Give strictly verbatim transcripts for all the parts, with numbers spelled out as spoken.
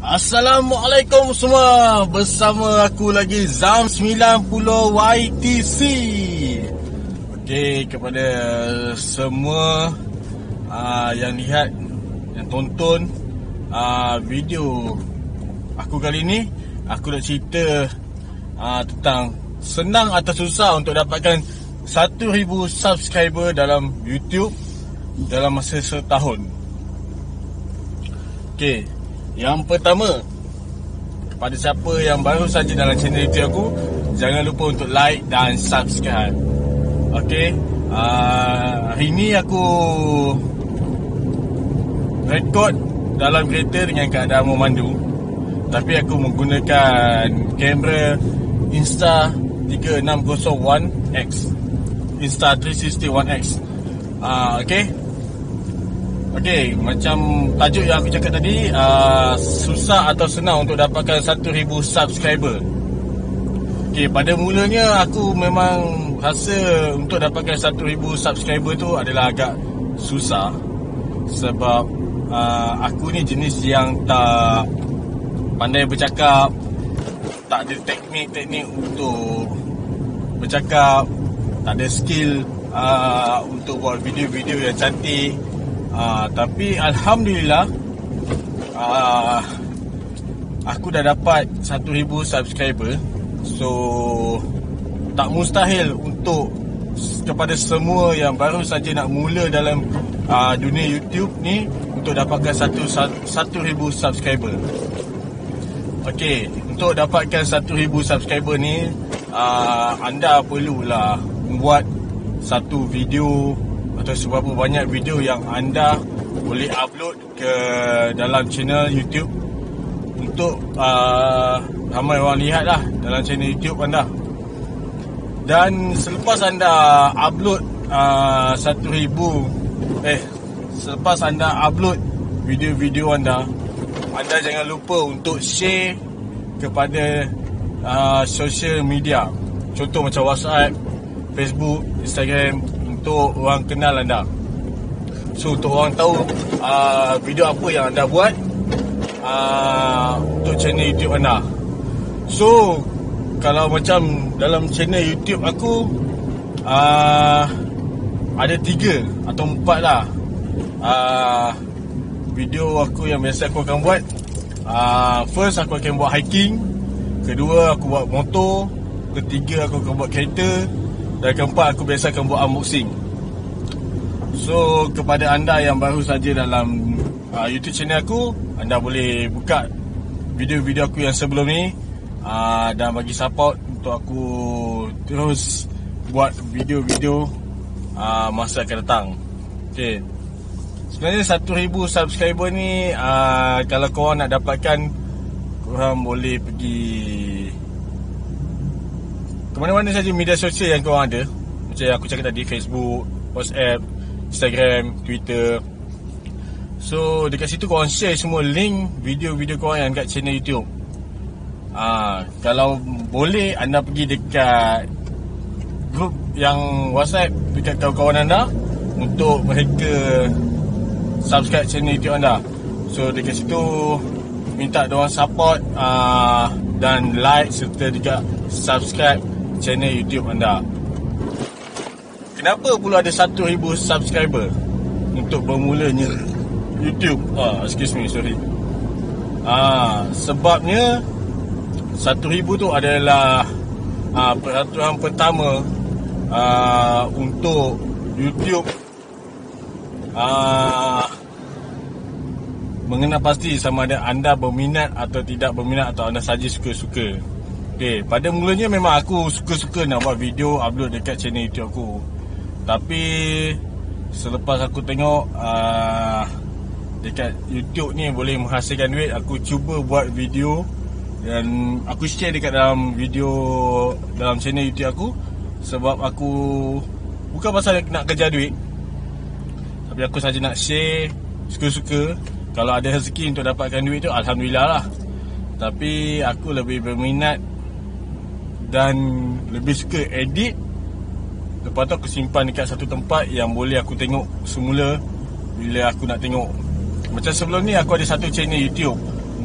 Assalamualaikum semua. Bersama aku lagi Zam sembilan puluh Y T C. Okey, kepada semua uh, yang lihat, yang tonton uh, video aku kali ni, aku nak cerita uh, tentang senang atau susah untuk dapatkan satu ribu subscriber dalam YouTube dalam masa setahun. Okey, yang pertama, kepada siapa yang baru saja dalam channel YouTube aku, jangan lupa untuk like dan subscribe. Okey, uh, hari ni aku rekod dalam kereta dengan keadaan memandu, tapi aku menggunakan kamera Insta tiga enam kosong one X, Insta tiga enam kosong one X. uh, Okey, Okey, macam tajuk yang aku cakap tadi, uh, susah atau senang untuk dapatkan satu ribu subscriber. Okey, pada mulanya aku memang rasa untuk dapatkan satu ribu subscriber tu adalah agak susah. Sebab uh, aku ni jenis yang tak pandai bercakap, tak ada teknik-teknik untuk bercakap, tak ada skill uh, untuk buat video-video yang cantik. Uh, tapi Alhamdulillah, uh, aku dah dapat satu ribu subscriber. So tak mustahil untuk kepada semua yang baru saja nak mula dalam uh, dunia YouTube ni untuk dapatkan satu satu ribu subscriber. Okey, untuk dapatkan satu ribu subscriber ni, uh, anda perlulah membuat satu video atau seberapa banyak video yang anda boleh upload ke dalam channel YouTube untuk uh, ramai orang lihat lah dalam channel YouTube anda. Dan selepas anda upload uh, satu ribu eh selepas anda upload video-video anda, anda jangan lupa untuk share kepada uh, social media. Contoh macam WhatsApp, Facebook, Instagram, untuk orang kenal anda. So untuk orang tahu uh, video apa yang anda buat uh, untuk channel YouTube anda. So kalau macam dalam channel YouTube aku, uh, ada tiga atau empat lah uh, video aku yang biasa aku akan buat. uh, First, aku akan buat hiking. Kedua, aku buat motor. Ketiga, aku akan buat kereta. Dan keempat, aku biasa akan buat unboxing. So kepada anda yang baru saja dalam uh, YouTube channel aku, anda boleh buka video-video aku yang sebelum ni, uh, dan bagi support untuk aku terus buat video-video uh, masa akan datang. Okay, sebenarnya satu ribu subscriber ni, uh, kalau korang nak dapatkan, korang boleh pergi ke mana-mana saja media sosial yang korang ada. Macam yang aku cakap tadi, Facebook, WhatsApp, Instagram, Twitter. So dekat situ korang share semua link video-video korang yang kat channel YouTube. Ah, Kalau boleh, anda pergi dekat grup yang WhatsApp dekat kawan-kawan anda untuk mereka subscribe channel YouTube anda. So dekat situ minta diorang support uh, dan like serta juga subscribe channel YouTube anda. Kenapa pula ada satu ribu subscriber untuk bermulanya YouTube? Ah, excuse me, sorry. Ah, sebabnya satu ribu tu adalah ah, peraturan pertama ah, untuk YouTube ah, mengenal pasti sama ada anda berminat atau tidak berminat, atau anda saja suka-suka. Okay, pada mulanya memang aku suka-suka nak buat video upload dekat channel YouTube aku. Tapi selepas aku tengok uh, dekat YouTube ni boleh menghasilkan duit, aku cuba buat video dan aku share dekat dalam video dalam channel YouTube aku. Sebab aku bukan pasal nak kerja duit, tapi aku saja nak share suka-suka. Kalau ada rezeki untuk dapatkan duit tu, Alhamdulillah lah. Tapi aku lebih berminat dan lebih suka edit. Lepas tu aku simpan dekat satu tempat yang boleh aku tengok semula bila aku nak tengok. Macam sebelum ni aku ada satu channel YouTube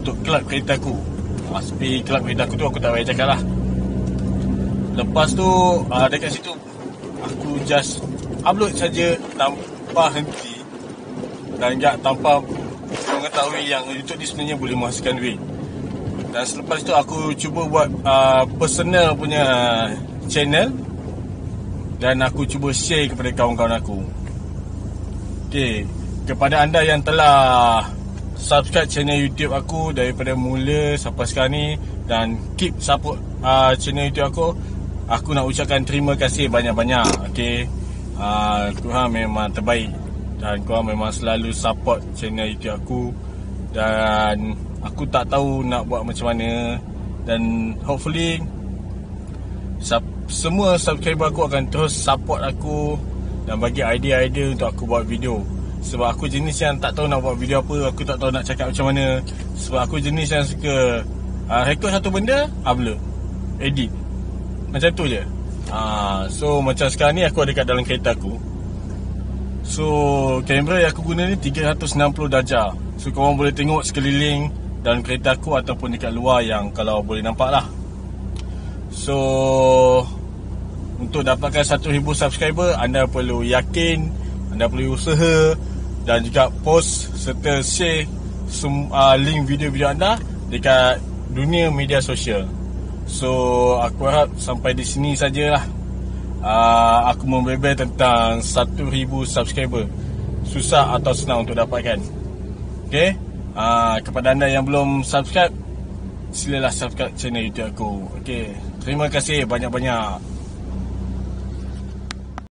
untuk kelab kereta aku. uh, Tapi kelab kereta aku tu aku tak payah cakap lah. Lepas tu uh, dekat situ aku just upload saja tanpa henti dan enggak tanpa mengetahui yang YouTube ni sebenarnya boleh menghasilkan duit. Dan selepas tu aku cuba buat uh, personal punya channel dan aku cuba share kepada kawan-kawan aku. Okay, kepada anda yang telah subscribe channel YouTube aku daripada mula sampai sekarang ni dan keep support uh, channel YouTube aku, aku nak ucapkan terima kasih banyak-banyak. Okay, uh, korang memang terbaik dan korang memang selalu support channel YouTube aku. Dan aku tak tahu nak buat macam mana. Dan hopefully sub- semua subscriber aku akan terus support aku dan bagi idea-idea untuk aku buat video. Sebab aku jenis yang tak tahu nak buat video apa, aku tak tahu nak cakap macam mana. Sebab aku jenis yang suka uh, record satu benda, upload, edit, macam tu je. uh, So macam sekarang ni aku ada kat dalam kereta aku. So kamera yang aku guna ni tiga ratus enam puluh darjah. So korang boleh tengok sekeliling dalam kereta aku ataupun dekat luar yang kalau boleh nampak lah. So untuk dapatkan seribu subscriber, anda perlu yakin, anda perlu usaha dan juga post serta share sem- uh, link video-video anda dekat dunia media sosial. So aku harap sampai di sini sajalah uh, aku membebel tentang seribu subscriber. Susah atau senang untuk dapatkan. Okay, uh, kepada anda yang belum subscribe, silalah subscribe channel YouTube aku. Okay, terima kasih banyak-banyak.